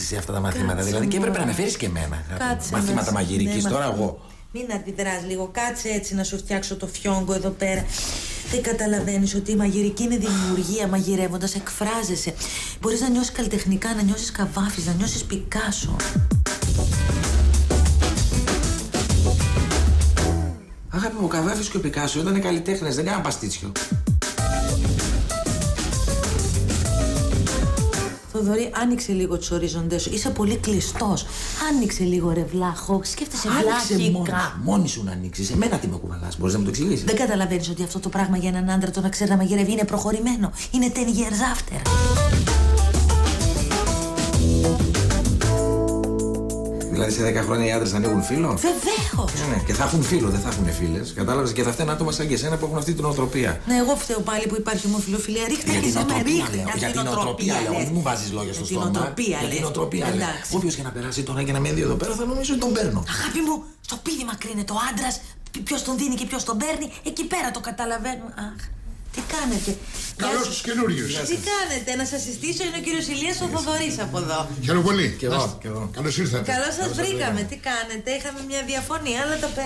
σε αυτά τα μαθήματα, δηλαδή, και έπρεπε να με φέρεις και εμένα. Κάτσε. Μαθήματα μαγειρικής, τώρα εγώ. Μην αντιδράς λίγο, κάτσε έτσι να σου φτιάξω το φιόγκο εδώ πέρα. Δεν καταλαβαίνεις ότι η μαγειρική είναι δημιουργία, μαγειρεύοντας εκφράζεσαι. Μπορείς να νιώσεις καλλιτεχνικά, να νιώσεις Καβάφης, να νιώσεις Πικάσο. Αγάπη μου, ο Καβάφης και ο Πικάσο ήταν καλλιτέχνες, δεν κάναν παστίτσιο. Θοδωρή, άνοιξε λίγο τους ορίζοντες σου. Είσαι πολύ κλειστός. Άνοιξε λίγο ρε βλάχο. Σκέφτεσαι βλάχικα. Μόνη σου να ανοίξεις. Εμένα τι με κουβαλάς, μπορείς να μου το εξηγήσεις? Δεν καταλαβαίνεις ότι αυτό το πράγμα για έναν άντρα το να ξέρει να μαγειρεύει είναι προχωρημένο. Είναι 10 years after. Δηλαδή σε 10 χρόνια οι άντρες θα ανοίγουν φίλο? Βεβαίως. Ναι, και θα έχουν φίλο, δεν θα έχουν φίλες. Κατάλαβες, και θα φταίνουν άτομα σαν και εσένα που έχουν αυτή την νοοτροπία. Ναι, εγώ φταίω πάλι που υπάρχει ομοφιλοφιλία. Ρίχτε Για και την σε με νοοτροπία ρίχνει. λέω. Για την νοοτροπία λέω. Μην μου βάζεις λόγια στο στόμα. Για την νοοτροπία λέω. Όποιος και να περάσει τώρα και να με δει εδώ πέρα θα νομίζω ότι τον παίρνω. Αγάπη μου, στο πίδι μακρύνεται ο άντρας. Ποιος τον δίνει και ποιος τον παίρνει. Εκεί πέρα το καταλαβαίνουμε. Αχ, τι κάνετε? Καλώς τους καινούριους. Τι κάνετε, να σας συστήσω, είναι ο κύριος Ηλίας ο Θοδωρής από εδώ. Χαίρομαι πολύ. Κι εγώ. Καλώς ήρθατε. Καλώς σας βρήκαμε, τι κάνετε, είχαμε μια διαφωνία, αλλά τα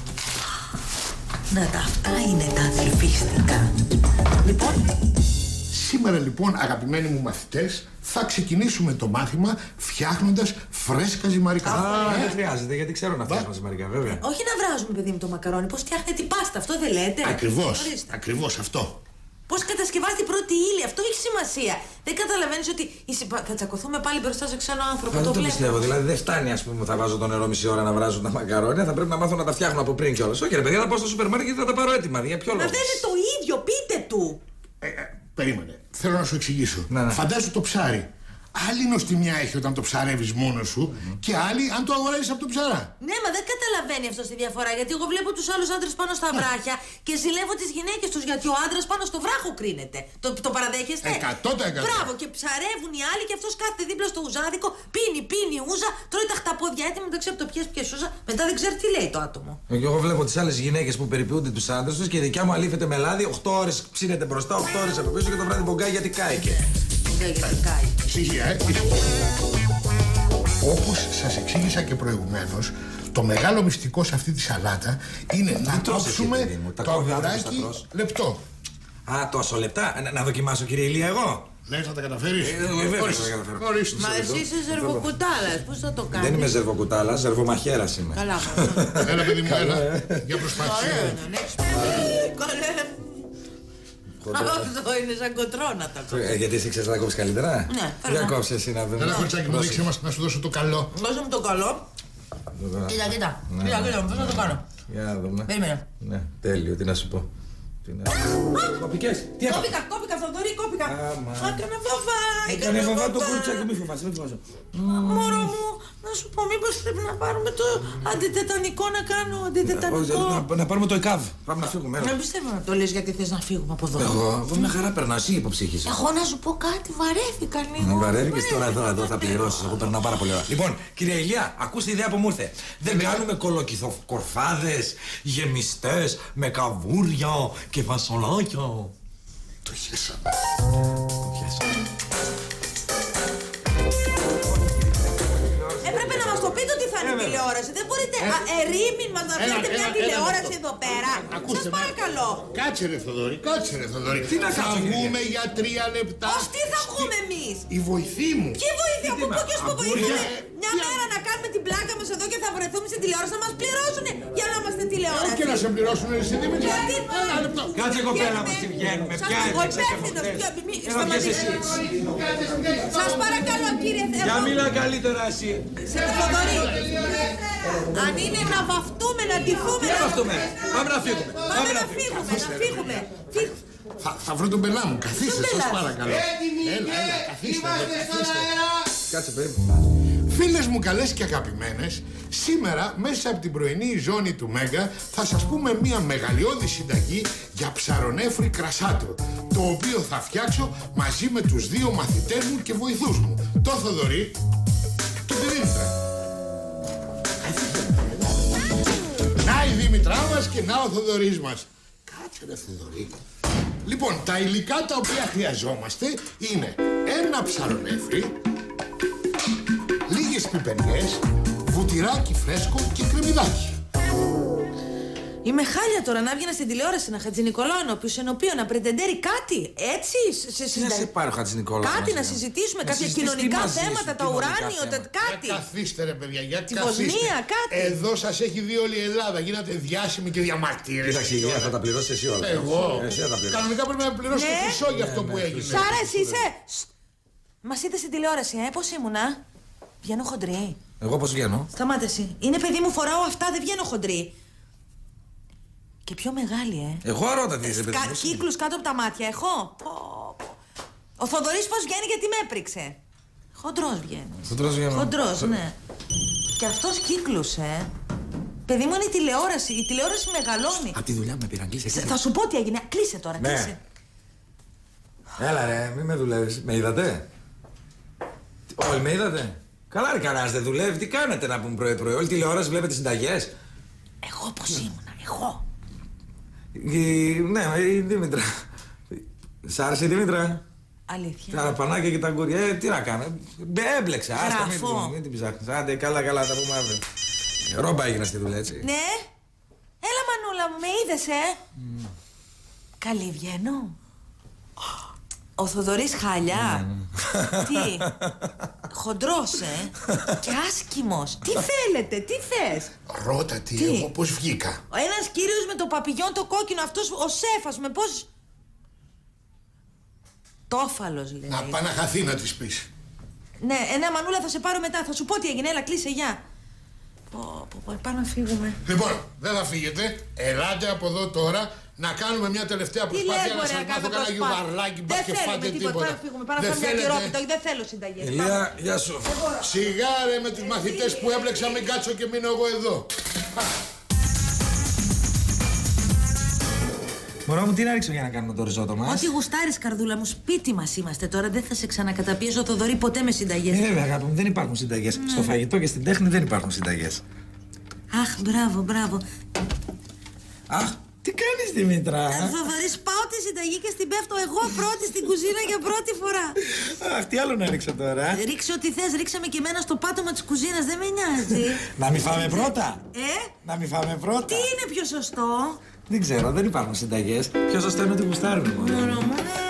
Να τα, αυτά είναι τα αθληφίστικα. Λοιπόν. Σήμερα λοιπόν, αγαπημένοι μου μαθητές, θα ξεκινήσουμε το μάθημα φτιάχνοντας φρέσκα ζυμαρικά. Δεν χρειάζεται, γιατί ξέρω να φτιάχνω ζυμαρικά, βέβαια. Όχι να βράζουμε, παιδί μου, το μακαρόνι. Πώς φτιάχνετε η πάστα, αυτό δεν λέτε? Ακριβώς αυτό. Πώς κατασκευάζεται η πρώτη ύλη, αυτό έχει σημασία. Δεν καταλαβαίνεις ότι θα τσακωθούμε πάλι μπροστά σε ξένο άνθρωπο. Δεν το πιστεύω. Δηλαδή δεν φτάνει, ας πούμε, θα βάζω το νερό μισή ώρα να βράζω τα μακαρόνια. Θα πρέπει να μάθω να τα φτιάχνω από πριν κιόλας. Όχι, ρε παιδιά, θα πάω στο σούπερ μάρκετ και θα τα πάρω έτοιμα. Για ποιο λόγο? Μα δεν είναι το ίδιο, πείτε του. Περίμενε. Θέλω να σου εξηγήσω. Ναι. Φαντάσου το ψάρι. Άλλη νοστιμιά έχει όταν το ψαρεύεις μόνος σου και άλλη αν το αγοράζεις από τον ψαρά. Ναι, μα δεν καταλαβαίνει αυτό τη διαφορά. Γιατί εγώ βλέπω τους άλλους άντρες πάνω στα βράχια και ζηλεύω τις γυναίκες τους γιατί ο άντρας πάνω στο βράχο κρίνεται. Το παραδέχεστε? 100%. Μπράβο, και ψαρεύουν οι άλλοι και αυτός κάθεται δίπλα στο ουζάδικο, πίνει ούζα, τρώει τα χταπόδια έτοιμα μεταξύ από το πιες ούζα, μετά δεν ξέρει τι λέει το άτομο. Και εγώ βλέπω τις άλλες γυναίκες που περιποιούνται τους άντρες τους και η δικιά μου αλήφεται με λάδι, 8 ώρες ψήνεται μπροστά, 8 ώρες από πίσω και το βράδυ μπογκάει γιατί κάηκε. Όπως σας εξήγησα και προηγουμένως, το μεγάλο μυστικό σε αυτή τη σαλάτα είναι να κόψουμε το αγουράκι λεπτό. Α, τόσο λεπτά. Να δοκιμάσω, κύριε Ηλία, εγώ. Λες να τα καταφέρεις? Βεβαίως θα τα καταφέρω. Μα εσύ είσαι ζερβοκουτάλας, πώς θα το κάνεις? Δεν είμαι ζερβοκουτάλας, ζερβομαχαίρας είμαι. Καλά, έλα παιδί μου, έλα. Για προσπάθεια. Αυτό είναι σαν κοτρόνα το. Γιατί εσύ ξέρεις να κόψεις καλύτερα? Ναι. Για κόψε εσύ να δούμε. Έλα κοριτσάκι μου, δείξε μας να σου δώσω το καλό. Δώσε μου το καλό. Κοίτα, πώς να το κάνω. Για να δούμε. Περίμενε. Ναι, τέλειο, τι να σου πω. Κόπηκες, τι έπαθα? Κόπηκα, Θοδωρή, κόπηκα. Έκανε βαβά. Έκανε βαβά το κοριτσάκι, μη φοβάσαι, μην φοβάσαι. Μωρό μου, να σου πω, μήπως πρέπει να πάρουμε το αντιτετανικό να κάνω, αντιτετανικό. Να πάρουμε το ΕΚΑΒ, πάμε να φύγουμε. Δεν πιστεύω να το λες γιατί θες να φύγουμε από εδώ. Εγώ μια χαρά περνάω, εσύ υποψήχησες. Εγώ να σου πω κάτι, βαρέθηκα λίγο. Βαρέθηκες τώρα εδώ θα πληρώσεις, εγώ περνάω πάρα πολύ ώρα. Λοιπόν, κυρία Ηλία, ακούστε η ιδέα που μου ήρθε. Δεν κάνουμε κολοκυθοκορφάδες γεμιστές με καβούρια και φασολάκια. Το χέσα. Έπρεπε να μας το πείτε ότι θα είναι τηλεόραση. Δεν μπορείτε ερήμην μας να φέρετε μια τηλεόραση εδώ πέρα. Σας παρακαλώ. Κάτσε ρε Θοδωρή, κάτσε ρε Θοδωρή. Τι να θα κάτσω, βγούμε για 3 λεπτά. Ως τι θα βγούμε εμείς? Η βοηθή μου. Ποια βοήθεια, από πού και ως πού βοηθούμε? Μια μέρα να κάνουμε την πλάκα μας εδώ και θα βρεθούμε στην τηλεόραση να μας πληρώσουνε για να είμαστε τηλεόραση. Όχι να σε πληρώσουν εσύ Δημήτρη. Ένα λεπτό. Κάτσε κοπέλα μας, τι βγαίνουμε, ποια είναι? Σας παρακαλώ κύριε Θεό. Για μίλα καλύτερα εσύ. Θοδωρή, αν είναι να βαφτούμε, να ντυθούμε. Τι να βαφτούμε? Πάμε να φύγουμε. Πάμε να φύγουμε. Θα βρω τον πελά μου. Καθίστε, σας παρακαλώ. Έλα, καθίστε. Κάτσε περίπου. Φίλες μου καλές και αγαπημένες, σήμερα μέσα από την πρωινή ζώνη του Μέγκα θα σας πούμε μια μεγαλειώδη συνταγή για ψαρονέφρι κρασάτο, το οποίο θα φτιάξω μαζί με τους 2 μαθητές μου και βοηθούς μου, το Θοδωρή και τη Δήμητρα. Να η Δήμητρά μας και να ο Θοδωρής μας. Κάτσε ρε Θοδωρή. Λοιπόν, τα υλικά τα οποία χρειαζόμαστε είναι ένα ψαρονέφρι, λίγες πιπεριές, βουτυράκι φρέσκο και κρεμμυδάκι. Είμαι χάλια τώρα να έβγαινα στην τηλεόραση να Χατζηνικολάου ενώπιον να πρετεντέρει κάτι. Έτσι, Τι να σε πάρει ο Χατζηνικολάου. Κάτι να συζητήσουμε, κάποια κοινωνικά θέματα, το ουράνιο, κάτι. Για καθίστε ρε παιδιά, για Τη καθίστε. Βοσνία, κάτι. Εδώ σας έχει δει όλη η Ελλάδα, γίνατε διάσημοι και διαμαρτύρες. Κοίταξε, η θα τα πληρώσει εσύ όλα. Εγώ. Εσύ θα τα πληρώσει. Κανονικά πρέπει να πληρώσω το χρυσό για αυτό που έγινε. Σάρα, εσύ είσαι. Μας είδε στην τηλεόραση, πώς ήμουνα. Βγαίνω χοντρή. Εγώ πώς βγαίνω. Σταμάτε εσύ. Είναι παιδί μου, φοράω αυτά, δεν βγαίνω χοντρή. Και πιο μεγάλη, Εγώ ρώτα τι είσαι, παιδί μου. Κύκλους κάτω από τα μάτια, έχω. Ο Θοδωρής πώς βγαίνει γιατί με έπριξε. Χοντρός βγαίνει. Χοντρός βγαίνω. Χοντρός, ναι. Και αυτός κύκλους, Παιδί μου είναι η τηλεόραση. Η τηλεόραση μεγαλώνει. Απ' τη δουλειά με πήραν, κλείσε. Θα σου πω τι έγινε. Κλείσε τώρα, Ναι. κλείσε. Έλα ρε, μη με δουλεύεις. Με είδατε. Όλοι με είδατε. Καλά ρε, κανένας δεν δουλεύει. Τι κάνετε να πούμε πρωί-πρωί. Όλη τηλεόραση βλέπετε συνταγές. Εγώ πώς ήμουνα, εγώ. Ναι, η Δήμητρα. Σ' άρεσε η Δήμητρα. Αλήθεια. Τα πανάκια και τα γκουριά, τι να κάνω. Έμπλεξα, άστα, μην την ψάχνεις. Άντε, καλά, θα πούμε αύριο. Ρόμπα έγινα στη δουλειά, έτσι. Ναι. Έλα μανούλα μου, με είδες, Καλή βγαίνω. Ο Θοδωρής χάλια. Τι. Χοντρός, Και άσκημος. Τι θέλετε, τι θες. Ρώτα τι, εγώ πώς βγήκα. Ένας κύριος με το παπηγιόν το κόκκινο, αυτός ο σέφας με πώς... Τόφαλος λέει. Να πάει να χαθεί να της πεις. Ναι, μανούλα θα σε πάρω μετά, θα σου πω τι έγινε, έλα κλείσε, γεια. Πάμε να φύγουμε. Λοιπόν, δεν θα φύγετε. Ελάτε από εδώ τώρα να κάνουμε μια τελευταία προσπάθεια να σας μάθω κανένα γιουβαρλάκι μπας και φάτε τίποτα. Δεν θέλουμε, πάμε να φάμε μια τυρόπιτα, δεν θέλω συνταγές. Ηλία, γεια σου. Σιγά ρε με τους μαθητές που έπλεξα, μην κάτσω και μείνω εγώ εδώ. Μωρό μου, τι να ρίξω για να κάνουμε το ριζότο μας. Ό,τι γουστάρεις, καρδούλα μου, σπίτι μας είμαστε τώρα. Δεν θα σε ξανακαταπιέζω, Θοδωρή, ποτέ με συνταγές. Βέβαια, αγάπη μου, δεν υπάρχουν συνταγές. Στο φαγητό και στην τέχνη δεν υπάρχουν συνταγές. Αχ, μπράβο. Αχ, τι κάνεις, Δημήτρα. Θοδωρή, πάω τη συνταγή και στην πέφτω εγώ πρώτη στην κουζίνα για πρώτη φορά. Αχ, τι άλλο να ρίξω τώρα. Ρίξε ό,τι θες, ρίξαμε και εμένα στο πάτωμα της κουζίνας, δεν με νοιάζει. Να μην φάμε πρώτα. Να μην φάμε πρώτα. Τι είναι πιο σωστό. Δεν ξέρω, δεν υπάρχουν συνταγές. Πιο σωστό είναι ότι γουστάρουν μόνο.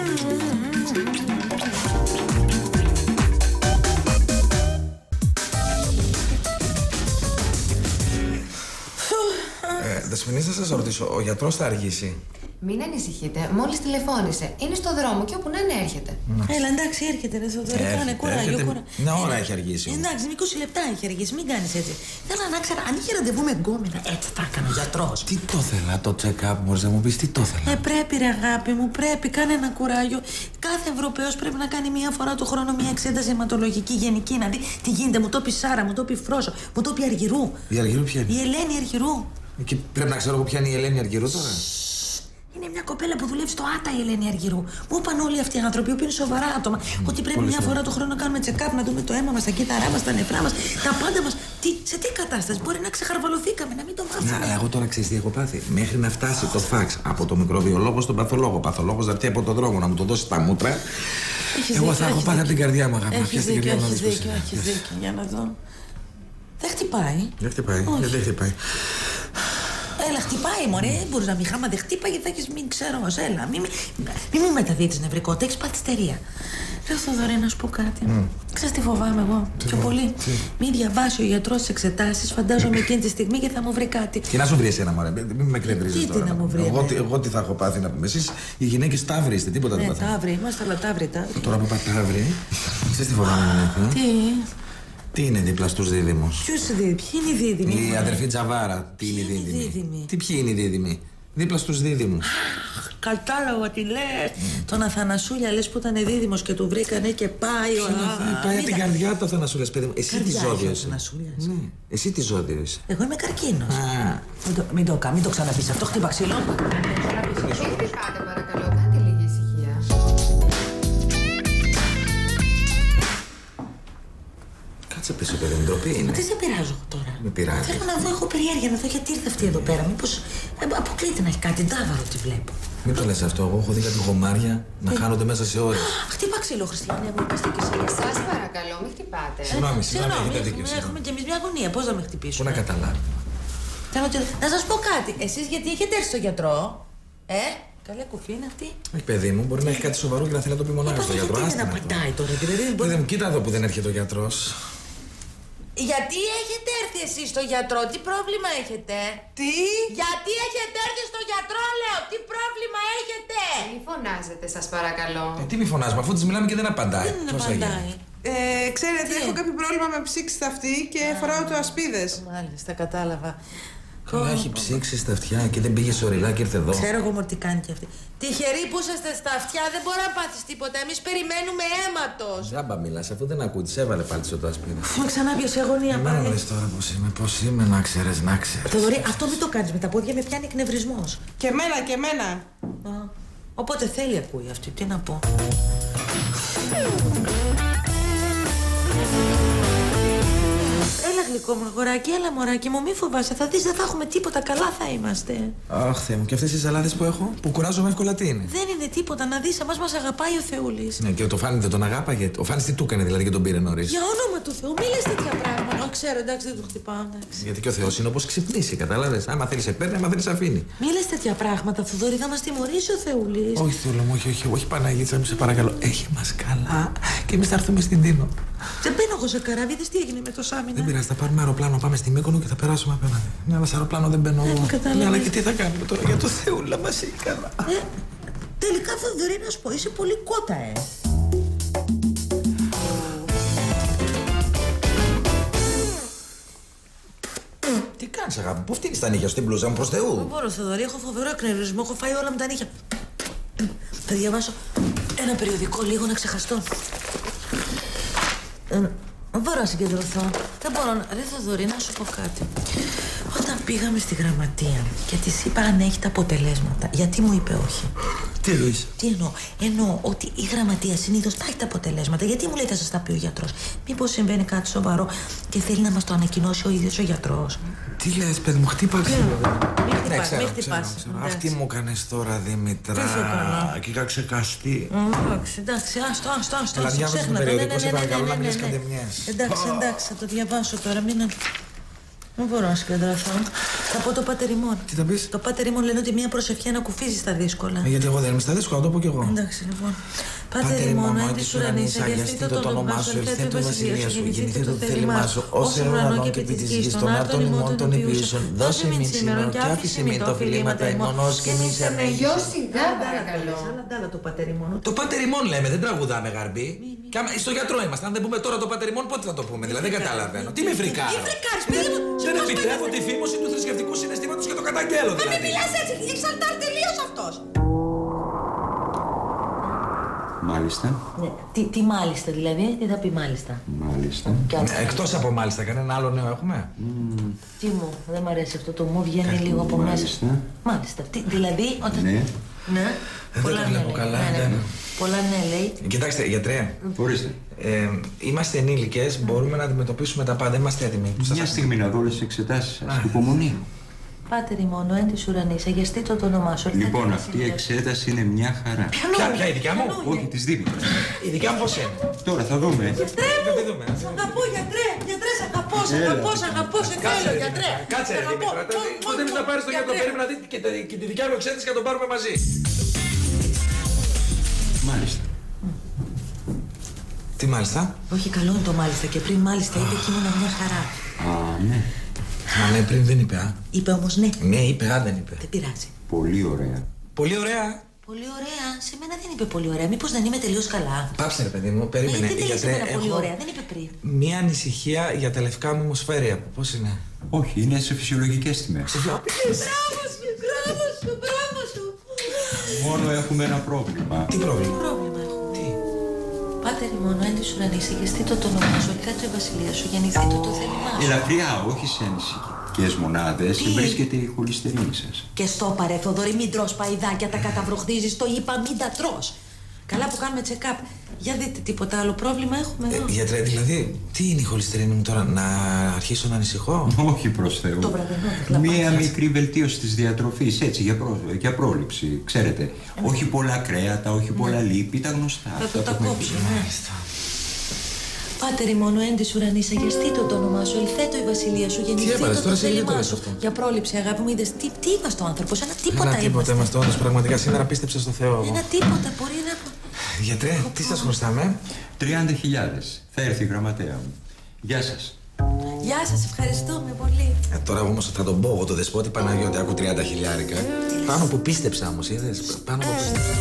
Δεσποινής, να σας ρωτήσω, ο γιατρός θα αργήσει. Μην ανησυχείτε, μόλις τηλεφώνησε. Είναι στο δρόμο και όπου να είναι έρχεται. Έλα, εντάξει, έρχεται, ρε Θοδωρή, κάνε κουράγιο. Μια ώρα έχει αργήσει. Εντάξει, 20 λεπτά έχει αργήσει, μην κάνεις έτσι. Θέλω να ξέρω, αν είχε ραντεβού με γκόμενα, έτσι θα έκανε ο γιατρός. Τι το θέλα, το check-up, μπορείς να μου πεις, τι το θέλα. Πρέπει ρε αγάπη μου, πρέπει, κάνε ένα κουράγιο. Κάθε Ευρωπαίος πρέπει να κάνει μία φορά το χρόνο μία εξέταση αιματολογική γενική, να δει τι γίνεται. Μου το πει Σάρα, μου το πει Φρόσο, μου το πει Αργυρού. Η Αργυρού ποια είναι? Η Ελένη Αργυρού. Και πρέπει να ξέρω εγώ ποια είναι η Ελένη Αργυρού τώρα. Είναι μια κοπέλα που δουλεύει στο ΆΤΑ, η Ελένη Αργυρού. Μου είπαν όλοι αυτοί οι άνθρωποι που είναι σοβαρά άτομα ότι πρέπει μια φορά το χρόνο να κάνουμε check-up, να δούμε το αίμα μας, τα κύτταρά μας, τα νεφρά μας, τα πάντα μας. Σε τι κατάσταση, μπορεί να ξεχαρβαλωθήκαμε, να μην το μάθουμε. Ναι, αλλά εγώ τώρα ξέρεις τι έχω πάθει. Μέχρι να φτάσει το φαξ από το μικροβιολόγο στον παθολόγο, παθολόγος να έρθει από τον δρόμο να μου το δώσει τα μούτρα. Εγώ θα έχω πάθει από την καρδιά μου, αγάπη. Έχεις δίκιο, για να δω. Δεν χτυπάει. Δεν χτυπάει. Έλα, χτυπάει, μωρέ. Μπορείς να μην χάμα, δεν χτύπαγε, θα έχεις, μην ξέρω, έλα. Μην μου μεταδίδεις νευρικότητα, έχεις παθυστερία. Ρε Θοδωρή, να σου πω κάτι. Ξέρεις τι φοβάμαι εγώ, πιο πολύ. Μην διαβάσει ο γιατρός τις εξετάσεις, φαντάζομαι εκείνη τη στιγμή και θα μου βρει κάτι. Και να σου βρει εσένα, μωρέ, μην με κλεντρίζεις τώρα. Τι να μου βρει. Εγώ τι θα έχω πάθει να πούμε. Εσείς οι γυναίκες ταύροι είστε, τίποτα δεν παθαίνετε. Ταύροι, είμαστε αλλά ταύροι. Τώρα που είπα ταύροι, ξέρεις τι φοβάμαι, Τι είναι δίπλα στους δίδυμους? Ποιοι είναι οι δίδυμοι? Η αδερφή Τζαβάρα. Τι είναι η δίδυμη? Ποιοι είναι οι δίδυμοι? Δίπλα στους δίδυμους. Κατάλαβα τι λες. Τον Αθανασούλια λες που ήταν δίδυμος και του βρήκανε και πάει. Πάει από την καρδιά του Αθανασούλιας, παιδί μου. Εσύ τι ζώδιο είσαι? Εσύ τι ζώδιο είσαι? Εγώ είμαι καρκίνος. Μην το ξαναπείς αυτό, χτύπα ξύλο. Μην χτυπάτε παρακαλώ, κάντε λίγη ησυχία. Σε πες, παιδί μου, ντροπή είναι. Τι σε πειράζω τώρα. Με πειράζει. Θέλω να δω, έχω περιέργεια να δω γιατί ήρθε αυτή εδώ πέρα. Μήπως αποκλείται να έχει κάτι ντάβαρο, τι βλέπω. Μην το λες αυτό. Εγώ έχω δει κάτι γομάρια να χάνονται μέσα σε ώρες. Χτύπα ξύλο, Χριστιανέ, μου είπες και εσύ. Σας παρακαλώ, μην χτυπάτε. Συγγνώμη, έχετε δίκιο. Έχουμε κι εμείς μια αγωνία. Πώς να με Πού χτυπήσουμε. να καταλάβει. Να σας πω κάτι. Εσείς γιατί έχετε έρθει στο γιατρό. Καλή κουφή είναι αυτή. Όχι, παιδί μου, μπορεί να έχει κάτι σοβαρό και να θέλει να το πει μονάχα στο γιατρό. Γιατί δεν απαντάει τώρα, δηλαδή. Παιδί μου, κοίτα εδώ που δεν έρχεται ο γιατρός. Γιατί έχετε έρθει εσείς στο γιατρό, τι πρόβλημα έχετε. Τι? Γιατί έχετε έρθει στο γιατρό, λέω, τι πρόβλημα έχετε. Μη φωνάζετε, σας παρακαλώ. Τι μη φωνάζουμε, αφού της μιλάμε και δεν απαντάει. Δεν Πώς θα γίνει? απαντάει. Ξέρετε, έχω κάποιο πρόβλημα με ψήξη στα αυτή και φοράω το ασπίδες. Μάλιστα, κατάλαβα. Να έχει ψήξει στα αυτιά και δεν πήγε σωριλά και ήρθε εδώ. Ξέρω εγώ μόνο τι κάνει και αυτή. Τυχεροί που είσαστε στα αυτιά, δεν μπορεί να πάθεις τίποτα. Εμείς περιμένουμε αίματος. Ζάμπα μιλάς, αφού δεν ακούει, της έβαλε πάλι στο ασπίδα. Με ξανά πιασε αγωνία Να πάλι. δεις τώρα πώς είμαι, να ξέρεις, να ξέρεις. Θοδωρή, αυτό μην το κάνεις με τα πόδια, με πιάνει εκνευρισμός. Και εμένα. Οπότε θέλει ακούει αυτή, τι να πω. Έλα γλυκό μου αγοράκι, έλα μωράκι μου, μη φοβάσαι, θα δεις, δεν θα έχουμε τίποτα, καλά θα είμαστε. Αχ, Θεέ μου, και αυτές οι σαλάδες που έχω, που κουράζομαι εύκολα, τι είναι? Δεν είναι τίποτα, να δεις, εμάς μας αγαπάει ο Θεούλης. Ναι, και το Φάνη δεν τον αγάπαγε. Ο Φάνης τι του έκανε δηλαδή και τον πήρε νωρίς? Για όνομα του Θεού, μη λες τέτοια πράγματα. Ξέρω, εντάξει, δεν του χτυπάω, εντάξει. Γιατί και ο Θεός είναι όπως ξυπνήσει, κατάλαβες. Άμα θέλει σε παίρνει, άμα θέλει σε αφήνει. Μη λες τέτοια πράγματα, Θοδωρή, θα μας τιμωρήσει ο Θεούλης. Όχι, Θεούλο μου, όχι, Παναγίτσα μου, σε παρακαλώ. Έχει μας καλά και εμείς θα έρθουμε στην Τίνο. Δεν μπαίνω εγώ σε καράβι, τι έγινε με το Σάμινα. Δεν πειράζει, θα πάρουμε αεροπλάνο, πάμε στη Μύκονο και θα περάσουμε απέναντι. Ναι, αλλά σε αεροπλάνο δεν μπαίνω εγώ. κατάλαβα. Ναι, αλλά και τι θα κάνουμε τώρα για το Θεούλα μας έχει καλά. Τελικά, Θοδωρή, να σου πω, είσαι πολύ κότα, Τι κάνεις, αγάπη, πού φτύνεις τα νύχια σου, την μπλούζα μου προς Θεού? Δεν μπορώ, Θοδωρή, έχω φοβερό εκνευρισμό, έχω φάει όλα με τα νύχια. Θα διαβάσω ένα περιοδικό λίγο να ξεχαστώ. Δεν μπορώ να συγκεντρωθώ. Δεν μπορώ να... Ρε Θοδωρή, να σου πω κάτι. Όταν πήγαμε στη γραμματεία και της είπα αν έχει τα αποτελέσματα, γιατί μου είπε όχι. Τι εννοείς? Τι εννοώ? Εννοώ ότι η γραμματεία συνήθως τα έχει τα αποτελέσματα. Γιατί μου λέει θα σας τα πει ο γιατρός? Μήπως συμβαίνει κάτι σοβαρό και θέλει να μας το ανακοινώσει ο ίδιος ο γιατρός? Τι λες, παιδί μου, χτύπαξε. Μην χτυπάς. Αχ, τι μου κάνεις τώρα, Δήμητρα. Τι σου έκανα? Και είχα ξεκαστεί. Εντάξει, άστο. Έλα, διάβασε το περιοδικό, σε παρακαλώ να μιλήσεις ναι. κατεμιές. Εντάξει, θα το διαβάσω τώρα, μην... Δεν μπορώ να συγκεντρωθώ. Θα πω το Πάτερ ημών. Τι θα πεις? Το Πάτερ ημών λένε ότι μία προσευχή ανακουφίζει στα δύσκολα. Γιατί εγώ δεν είμαι στα δύσκολα, το πω κι εγώ. Εντάξει, λοιπόν. Πάτερ ημών, εν της ουρανής, αγιαστήτω το όνομά σου, ελθέτω η βασιλεία σου, γεννηθήτω το θέλημά σου, ως εν ουρανό και επί της γης, των άρτων ημών των υπηούσων, δώσε μην σήμερα και άφησε μην το φιλήματα ημών, ως και εμείς εμείς. Πιο σιγά, παρακαλώ. Άλλα το Πάτερ ημών. Το Πάτερ ημών λέμε, δεν τραγουδάμε γαρμπή. Και στο γιατρό είμαστε. Αν δεν πούμε τώρα το Πάτερ ημών, πότε θα το πούμε? Δηλαδή δεν καταλαβαίνω. Τι με φρικάρω? Τι φρικάρεις, παιδί μου? Δεν επιτρέπω τη φήμωση του θρησκευτικού συναισθήματος και το καταγγέλλω δηλαδή. Μην μιλάς έτσι, εξαλτάρει τελείως αυτός. Μάλιστα. Ναι, τι μάλιστα δηλαδή, τι θα πει μάλιστα? Μάλιστα. Εκτός από μάλιστα, κανένα άλλο νέο έχουμε? Τι μου, δεν μ' αρέσει αυτό το μου, βγαίνει λίγο από μάλιστα. μέσα. Μάλιστα. Δηλαδή, όταν... Ναι. Ναι. Δεν το βλέπω καλά, ναι. Πολλά ναι, λέει. Κοιτάξτε, γιατρέ. Ορίστε. Είμαστε ενήλικες, μπορούμε να αντιμετωπίσουμε τα πάντα. Είμαστε έτοιμοι. Μια στιγμή να δω όλες τις εξετάσεις σας. Υπομονή. Πάτερ ημών, εν της ουρανής, αγιαστήτω το όνομά σου. Λοιπόν, αυτή η εξέταση είναι μια χαρά. Ποια, η δικιά μου? Όχι, της Δήμητρας. Η δικιά μου πώς είναι? Τώρα θα δούμε. Γιατρέ μου, σ' αγαπώ γιατρέ, σ' αγαπώ, σε θέλω γιατρέ. Κάτσε ρε Δήμητρα, πότε εμείς να πάρεις το γιατρό, περίμενα να δείτε και τη δικιά μου εξέταση και να τον πάρουμε μαζί. Μάλιστα. Τι μάλιστα? Όχι, καλό είναι το μάλιστα και πριν μάλιστα είπε και ήμουν μια χαρά. Α, ναι. Μα ναι, πριν δεν είπε, α. Είπε όμως ναι. Ναι, είπε, α, δεν είπε. Δεν πειράζει. Πολύ ωραία. Πολύ ωραία. Πολύ ωραία. Σε μένα δεν είπε πολύ ωραία. Μήπως δεν είμαι τελείως καλά? Πάψε ρε παιδί μου, περίμενε. Δεν λέει σε μένα πολύ ωραία. Δεν είπε πριν. Μία ανησυχία για τα λευκά μου αιμοσφαίρια. Πώς είναι? Όχι, είναι σε φυσιολογικές τιμές. Μπράβο σου. Μόνο έχουμε ένα πρόβλημα. Τι πρόβλημα? Πρόβλημα έχω. Τι? Πάτερ ημών, εν της ουρανής, αγιαστήτω το όνομά σου, ελθέτω η βασιλεία σου, γεννηθήτω το θέλημά σου. Ελαφριά, όχι σε ενσυχικές μονάδες, βρίσκεται η χολυστερίνη σας. Και στο παρέ, Θοδωρή, μην τρως παϊδάκια, τα καταβροχθίζεις, το είπα, μην τα τρως. Καλά που κάνουμε check-up. Για δείτε, τίποτα άλλο πρόβλημα έχουμε εδώ. Γιατρέ, δηλαδή, τι είναι η χολυστερίνη μου τώρα, να αρχίσω να ανησυχώ? Όχι προς Θεού. Το βραδινό. Μία μικρή βελτίωση της διατροφής, έτσι, για πρόληψη. Ξέρετε, όχι πολλά κρέατα, όχι πολλά λίπη, τα γνωστά. Θα τα κόψω, μάλιστα. Πάτερη μόνο έντης ουρανής, αγιαστείτε το όνομά σου, ελθέτω η βασιλεία σου, γεννηθείτε το θέλημά σου. Για πρόληψη, αγάπη μου, είδες τι είπα στο άνθρωπο, ένα τίποτα Ένα τίποτα είμαστε, όντως, πραγματικά σήμερα πίστεψα στο Θεό. Ένα τίποτα, μπορεί να... Γιατρέ, τι σας χρωστάμε? 30.000. Θα έρθει η γραμματέα μου. Γεια σας. Γεια σας, ευχαριστούμε πολύ. Τώρα όμως θα τον πω εγώ το δεσπότη Παναγιώτη, άκου 30.000. Πάνω που πίστεψα όμως, είδες, πάνω που πίστεψα.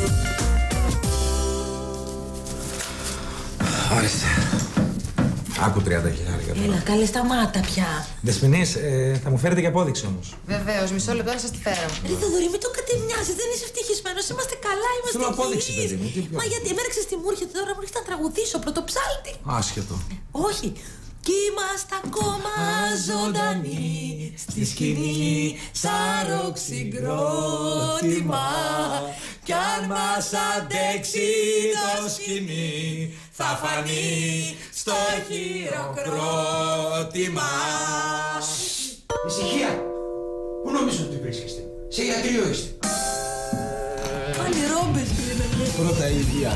Ορίστε. Άκου 30.000. Έλα, καλέ, σταμάτα πια. Δεσποινής, θα μου φέρετε και απόδειξη όμως. Βεβαίως, μισό λεπτό να σας τη φέρω. Ρε Θοδωρή, μην το κατεμοιάζεις, δεν είσαι ευτυχισμένος, είμαστε καλά, είμαστε Θέλω απόδειξη, υγιείς. παιδί μου, τι πιο. Μα γιατί εμένα ξέρεις τι μου έρχεται τώρα, μου έρχεται να τραγουδήσω πρωτοψάλτη. Άσχετο. Όχι. Κι είμαστε ακόμα ζωντανοί στη σκηνή σαν ροξυγκρότημα. Κι αν μας αντέξει το σκηνή θα φανεί στο χειροκρότημα. Ησυχία! Πού νομίζω ότι βρίσκεστε? Σε ιατρείο είστε. Πάλι ρόμπες πριν. Πρώτα η υγεία.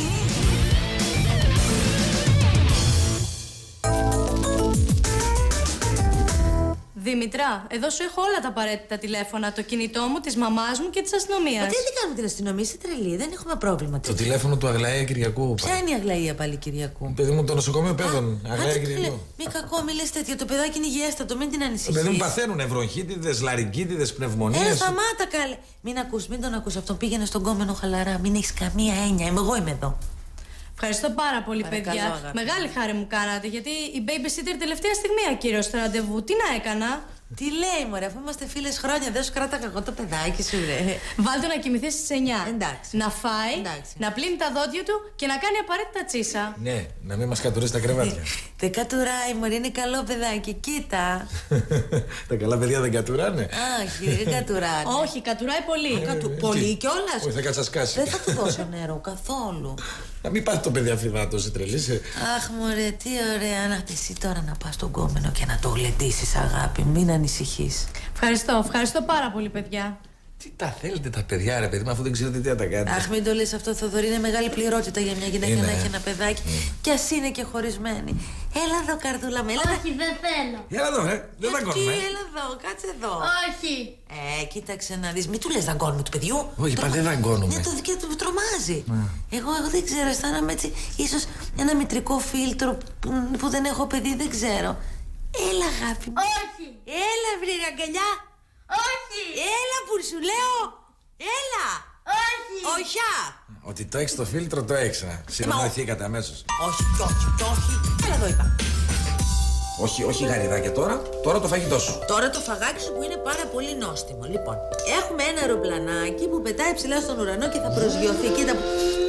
Δήμητρα, εδώ σου έχω όλα τα απαραίτητα τηλέφωνα. Το κινητό μου, της μαμάς μου και της αστυνομίας. Τι κάνουμε την αστυνομία, είσαι τρελή, δεν έχουμε πρόβλημα. Το τηλέφωνο του Αγλαία Κυριακού. Ποια είναι η Αγλαία πάλι Κυριακού? Παιδί μου, το νοσοκομείο παιδών. Αγλαία Κυριακού. Μη κακό, μη λες τέτοιο. Το παιδάκι είναι υγιέστατο, μην την ανησυχείς. Το παιδί μου παθαίνουν ευρωχίτιδες, λαρικίτιδες, πνευμονίες. Σταμάτα καλέ. Μην τον ακούς αυτόν. Πήγαινε στον κόμενο χαλαρά. Μην έχεις καμία έννοια. Εγώ είμαι εδώ. Ευχαριστώ πάρα πολύ, Παρακαλώ, παιδιά. αγάπη. Μεγάλη χάρη μου κάνατε, γιατί η babysitter τελευταία στιγμή ακύρωσε το ραντεβού. Τι να έκανα? Τι λέει, μωρέ, αφού είμαστε φίλες χρόνια, δεν σου κράταγα εγώ το παιδάκι σου, ρε. Βάλτε να κοιμηθεί στις 9. Εντάξει. Να φάει, Εντάξει. να πλύνει τα δόντια του και να κάνει απαραίτητα τσίσα. Ναι, να μην μας κατουρίσει τα κρεβάτια. Δεν κατουράει, μωρέ, είναι καλό παιδάκι. Κοίτα. Τα καλά παιδιά δεν κατουράνε. Όχι, δεν κατουράνε. Όχι, κατουράει πολύ. Πολύ κιόλας. Όχι, θα κατσασκάσει. Δεν θα του δώσω νερό καθόλου. Να μην πάθει το παιδί αφιδάτος, τρελή. Αχ, μωρέ, τι ωραία. Να εσύ τώρα να πας στον κόμενο και να το γλεντήσεις, αγάπη. Μην ανησυχείς. Ευχαριστώ πάρα πολύ, παιδιά. Τι τα θέλετε τα παιδιά, ρε παιδί μου, αφού δεν ξέρετε τι να τα κάνετε. Αχ, μην το λες αυτό, Θοδωρή, είναι μεγάλη πληρότητα για μια γυναίκα Είναι. να έχει ένα παιδάκι. Κι ας είναι και χωρισμένη. Έλα εδώ, καρδούλα μου, έλα. Όχι, δεν θέλω. Έλα εδώ, δεν τα Τι, κάνουμε. έλα εδώ, κάτσε εδώ. Όχι. Κοίταξε να δεις, μην του λες δαγκώνουμε του παιδιού. Όχι, δεν δαγκώνουμε. Ναι, και του τρομάζει. Εγώ δεν ξέρω, αισθάνομαι έτσι, ίσως ένα μητρικό φίλτρο που δεν έχω παιδί, δεν ξέρω. Έλα, αγάπη μου. Όχι. Έλα, βρε αγκαλιά. Όχι. Έλα που σου λέω. Έλα. Όχι. Οχιά. Ότι το έχεις το φίλτρο, το έχεις. Συνεννοηθήκατε αμέσως. Όχι, όχι. Έλα εδώ είπα. Όχι γαριδάκια τώρα. Τώρα το φαγητό σου. Τώρα το φαγάκι σου που είναι πάρα πολύ νόστιμο. Λοιπόν, έχουμε ένα αεροπλανάκι που πετάει ψηλά στον ουρανό και θα προσγειωθεί. Κοίτα που...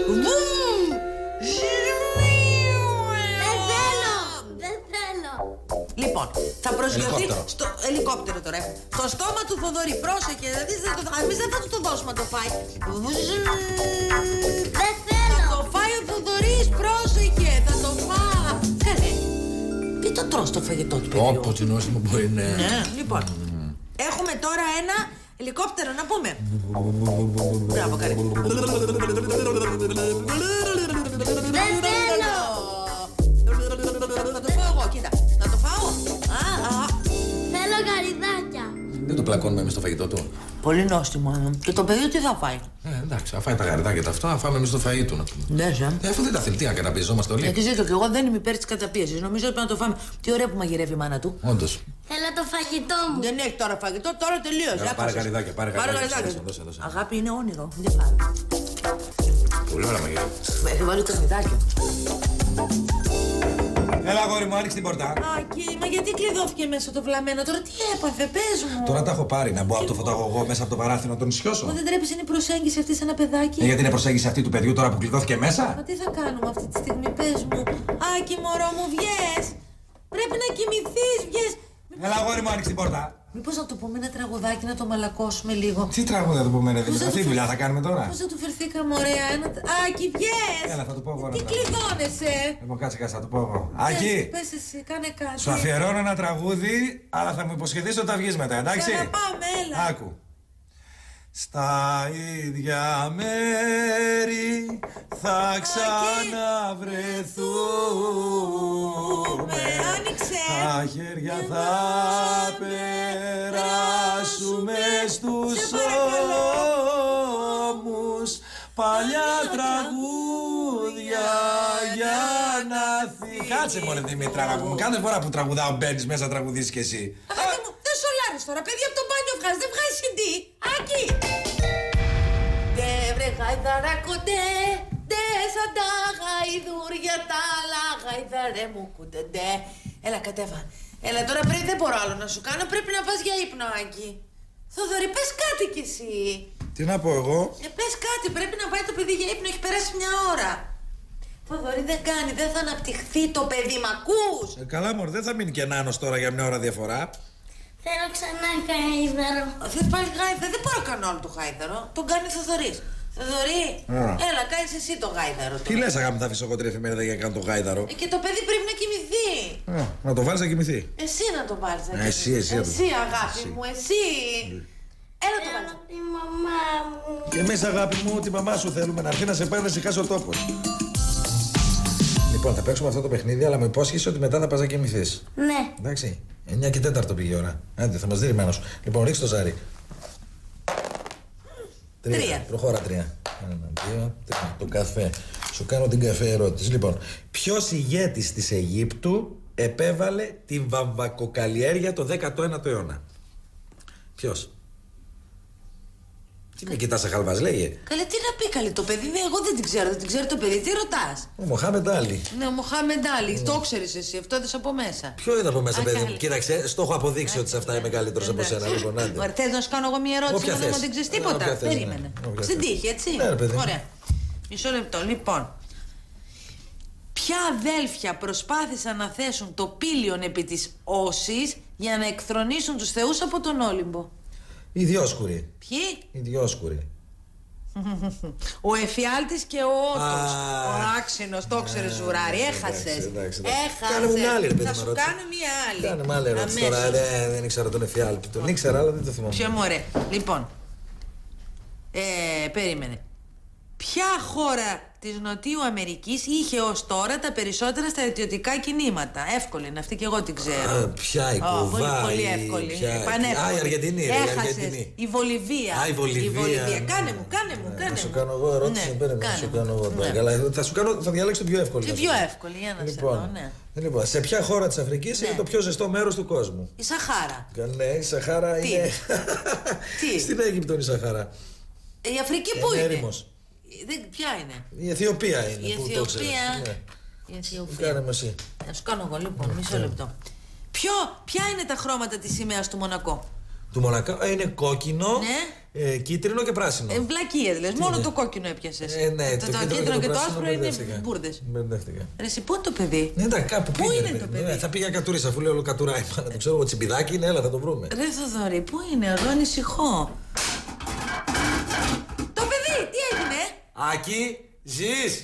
Δεν θέλω. Λοιπόν, θα προσγειωθεί Ελικόπτερο. στο ελικόπτερο τώρα. Στο στόμα του Θοδωρή. Πρόσεχε, δηλαδή εμείς δεν θα του το δώσουμε να το φάει. Δεν θέλω. Θα το φάει ο Θοδωρής, πρόσεχε, θα το φάει. Καλέ, τι το τρως το φαγητό του παιδιού. Όπω την νόστιμο μπορεί να. Ναι, λοιπόν, έχουμε τώρα ένα ελικόπτερο να πούμε. Μπράβο, καλέ. Δεν θέλω. Θα το φάω εγώ, κοίτα. Να το φάω. Θέλω γαριδάκια. Δεν το πλακώνουμε εμείς στο φαγητό του. Πολύ νόστιμο. Και το παιδί τι θα φάει? Εντάξει, θα φάει τα γαριδάκια τα αυτά, θα φάμε εμείς το φαΐ του. Ναι, Αφού δεν τα θέλει, τι να καταπιεζόμαστε όλοι. γιατί ζήτω και εγώ δεν είμαι υπέρ της καταπίεσης. Νομίζω ότι πρέπει να το φάμε. Τι ωραία που μαγειρεύει η μάνα του. Όντως. Θέλω το φαγητό μου. Δεν έχει τώρα φαγητό, τώρα τελείωσε. Πάρε γαριδάκια, πάρε γαριδάκια. Δώσε. Αγάπη είναι όνειρο. Δεν πάρε. Πολύ ωραία μαγειρεύει. Έχει βάλει κρεμμυδάκια. Έλα, αγόρι μου, άνοιξε την πόρτα. Άκη, μα γιατί κλειδώθηκε μέσα το βλαμμένο τώρα, τι έπαθε, πες μου. Τώρα τα έχω πάρει. Να μπω από το φωταγωγό μέσα από το παράθυρο να τον ισιώσω. Μα δεν τρέπεις, είναι η προσέγγιση αυτή σε ένα παιδάκι. Γιατί είναι προσέγγιση αυτή του παιδιού τώρα που κλειδώθηκε μέσα. Μα τι θα κάνουμε αυτή τη στιγμή, πες μου. Άκη, μωρό μου, βγες. Πρέπει να κοιμηθείς, βγες. Έλα, αγόρι μου, άνοιξε την πόρτα. Μήπως να το πούμε ένα τραγουδάκι, να το μαλακώσουμε λίγο. Τι τραγούδι θα του πούμε, Δήμητρα, αυτή τη δουλειά θα κάνουμε τώρα. Πώς θα του φερθήκαμε ωραία, Άκη, βγες! Έλα, θα του πω εγώ. Τι κλειδώνεσαι! Λοιπόν, κάτσε, θα του πω εγώ. Άκη! Πες εσύ, κάνε κάτι. Σου αφιερώνω ένα τραγούδι, αλλά θα μου υποσχεθείς ότι θα βγεις μετά, εντάξει. Πάμε, έλα. Άκου. Στα ίδια μέρη θα ξαναβρεθούμε. Τα χέρια θα περάσουμε στους ώμους. Παλιά τραγούδια για να Κάτσε μωρέ Δημήτρα, αγάπη μου. Κάθε φορά που τραγουδάω μπαίνεις μέσα, τραγουδήσεις κι εσύ. Αγάπη μου, δεν σολάρεις τώρα. Παιδί από το μπάνιο βγάζει, δεν βγάζει CD. Άκη! Ντε βρε γαϊδαράκονται, ντε σαν τα γαϊδούρια τα άλλα. Γαϊδαρέ μου κούνται, ντε. Έλα κατέβα. Έλα τώρα δεν μπορώ άλλο να σου κάνω. Πρέπει να πας για ύπνο, Άκη. Θοδωρή, πες κάτι κι εσύ. Τι να πω εγώ. Πες κάτι, πρέπει να πάει το παιδί για ύπνο, έχει περάσει μια ώρα. Θοδωρή, δεν κάνει, δεν θα αναπτυχθεί το παιδί, μ' ακούς? Καλά μωρέ, δεν θα μείνει και νάνος τώρα για μια ώρα διαφορά. Θέλω ξανά γάιδαρο. Θες πάλι γάιδαρο? Δεν μπορώ να κάνω όλο το γάιδαρο. Τον κάνει ο Θοδωρής. Θοδωρή, έλα, κάνεις εσύ το γάιδαρο. Τι λες αγάπη, θα αφήσω εγώ την εφημερίδα για να κάνω το γάιδαρο. Και το παιδί πρέπει να κοιμηθεί. Να το βάλεις να κοιμηθεί. Εσύ να το βάλεις να κοιμηθεί. Εσύ αγάπη μου, εσύ. Έλα το βάλεις. Τη μαμά μου. Και εμείς αγάπη μου, τη μαμά σου θέλουμε να έρθει να σε πάρει να σηκάσει ο τόπος. Λοιπόν, θα παίξουμε αυτό το παιχνίδι, αλλά με υπόσχεση ότι μετά θα πας να κοιμηθείς. Ναι. Εντάξει. 9 και 4 πήγε η ώρα. Άντε, θα μας δει ρημένος. Λοιπόν, ρίξε το ζάρι. 3. Προχώρα 3. 1, 2, 3. Το καφέ. Σου κάνω την καφέ ερώτηση. Λοιπόν, ποιος ηγέτης της Αιγύπτου επέβαλε τη βαμβακοκαλλιέργεια το 19ο αιώνα? Ποιος? Τι με κοιτάς σε χαλβάς, λέγε. Καλέ, τι να πει καλέ το παιδί, εγώ δεν την ξέρω, δεν την ξέρει το παιδί, τι ρωτάς? Ο Μοχάμεντ Άλι. Ναι, ο Μοχάμεντ Άλι, το ξέρεις εσύ, αυτό είδες από μέσα. Ποιο είδα από μέσα, παιδί μου? Κοίταξε, στο έχω αποδείξει ότι σε αυτά είμαι μεγαλύτερος από σένα. Λοιπόν, άντε. Θες να σου κάνω εγώ μια ερώτηση, δεν μου την ξέρεις τίποτα? Περίμενε. Στην τύχη, έτσι. Ωραία. Μισό λεπτό, λοιπόν. Ποια αδέλφια προσπάθησαν να θέσουν το πήλιον επί της όσης για να εκθρονήσουν τους θεούς από τον Όλυμπο? Οι Διόσκουροι. Ποιοι? Οι Διόσκουροι. Ο Εφιάλτης και ο Ότος. Ο άξινος, το ξέρεις ζουράρι. Έχασες. Κάνε μου μια άλλη, ρε παιδί. Θα σου κάνω μια άλλη. Κάνε μου άλλη ερώτηση τώρα. Δεν ήξερα τον Εφιάλτη. Τον ήξερα, αλλά δεν το θυμάμαι. Ποιο μωρέ. Λοιπόν. Περίμενε. Ποια χώρα της Νοτιού Αμερικής είχε ως τώρα τα περισσότερα στρατιωτικά κινήματα? Εύκολη είναι αυτή και εγώ την ξέρω. Ποια η Κουβά? Πολύ εύκολη. Η Αργεντινή. Η Βολιβία. Η Βολιβία. Κάνε μου. Θα σου κάνω εγώ ερώτηση. Θα σου κάνω εγώ. Θα διαλέξω την πιο εύκολη. Την πιο εύκολη, για να σε δω, ναι. Λοιπόν, σε ποια χώρα της Αφρικής είναι το πιο ζεστό μέρος του κόσμου? Η Σαχάρα. Ναι, η Σαχάρα είναι. Τι? Στην Αίγυπτο είναι η Σαχάρα. Η Αφρική πού είναι? Ποια είναι? Η Αιθιοπία είναι. Η Αιθιοπία. Κάνε με εσύ. Θα σου κάνω εγώ λοιπόν, μισό λεπτό. Ποια είναι τα χρώματα της σημαίας του Μονακό? Του Μονακό είναι κόκκινο, κίτρινο και πράσινο. Βλακίες λες, μόνο το κόκκινο έπιασες. Ναι, το κίτρινο και το άσπρο είναι μπουρδες. Εσύ πού είναι το παιδί? Ναι, κάπου πού είναι το παιδί? Θα πήγα κατουρίσα, αφού λέει όλο κατουράει. Το ξέρω, ο τσιμπιδάκι είναι, έλα θα το βρούμε. Ρε Θοδωρή, πού είναι, εδώ ανησυχώ. Το παιδί, τι έγινε? Άκη, ζεις?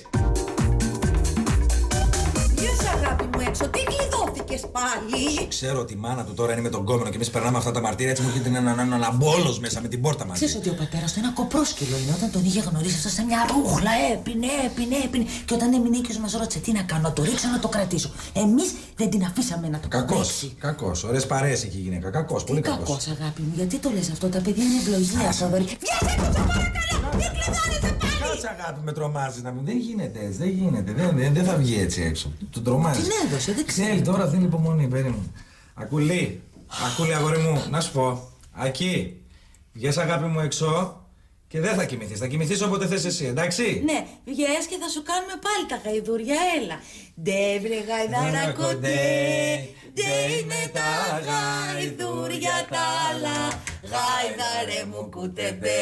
Βγες αγάπη μου έξω, τι κλειδώθηκες πάλι? Ξέρω ότι η μάνα του τώρα είναι με τον κόμενο και εμείς περνάμε αυτά τα μαρτύρια, έτσι μου έρχεται ένα μπόλος μέσα με την πόρτα μαζί. Ξέρεις ότι ο πατέρας του ένα κοπρόσκυλο είναι, όταν τον είχε γνωρίσει αυτό σε μια ρούχλα, έπινε. Και όταν έμεινε οίκιος μας ρώτησε τι να κάνω, να το ρίξω να το κρατήσω. Εμείς δεν την αφήσαμε να το κρατήσει. Κακός, ωραίες παρέες έχει η γυναίκα, κακός, πολύ κακός. Κακός αγάπη μου, γιατί το λες αυτό, τα παιδιά είναι ευλογία, Θοδωρή. Βγες έξω, σε παρακαλώ, μην κλειδώνεσαι πάλι! Κάτσε αγάπη, με τρομάζεις να μην. Δεν γίνεται έτσι, δεν γίνεται. Δεν θα βγει έτσι έξω. Τον τρομάζει. Την έδωσε, δεν ξέρω. Ξέρει τώρα, δεν είναι υπομονή, περίμενε. Ακούλη, αγόρι μου, να σου πω. Ακή, βγες αγάπη μου έξω και δεν θα κοιμηθείς. Θα κοιμηθείς όποτε θες εσύ, εντάξει? Ναι, βγες και θα σου κάνουμε πάλι τα γαϊδούρια, έλα. Ντε βρε γαϊδαράκο, ντε είναι τα γαϊδούρια τα άλλα. Γαϊδαρέ μου κουτεμπέ.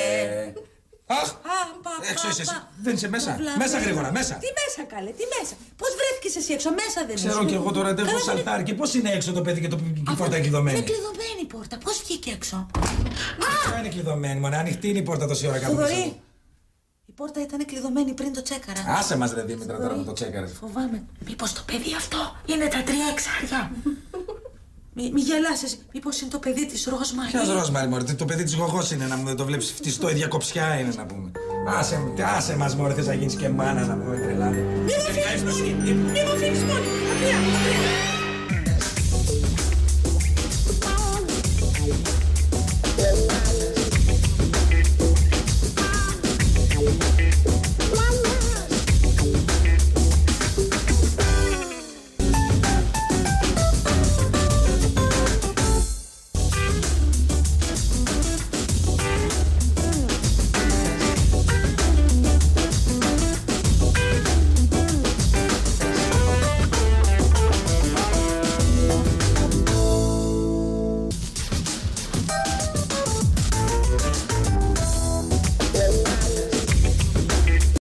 Αχ! Έξω είσαι εσύ. Δεν είσαι μέσα. Μέσα γρήγορα, μέσα. Τι μέσα καλέ, τι μέσα. Πώς βρέθηκες βρέθηκες εσύ έξω, μέσα δεν είσαι. Ξέρω κι εγώ το ραντεβού σαλτάρι. Και πώς είναι έξω το παιδί και η πόρτα κλειδωμένη. Είναι κλειδωμένη η πόρτα. Πώς βγήκε έξω? Ποια είναι κλειδωμένη, μωρέ. Ανοιχτή είναι η πόρτα τόση ώρα κάτω. Θοδωρή, η πόρτα ήταν κλειδωμένη πριν το τσέκαρα. Άσε μας ρε Δήμητρα τώρα που το τσέκαρες. Φοβάμαι. Μήπως το παιδί αυτό είναι τα 3 εξάρια. Μη γελάσεις. Μήπως είναι το παιδί της Ρόσμαρη. Ποιος Ρόσμαρη, μωρέ. Το παιδί της Γογός είναι να μου το βλέπεις φτιστό, η διακοψιά είναι να πούμε. Άσε μας, μωρέ. Θες να γίνεις και μάνα να πούμε τρελά. Μη μου αφήνεις μόνη. Απία.